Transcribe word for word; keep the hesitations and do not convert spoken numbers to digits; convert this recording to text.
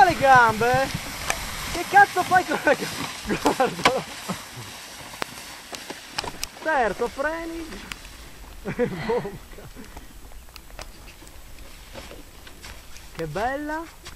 le gambe? Che cazzo fai con le gambe? Guardalo. Certo, freni. Che bella.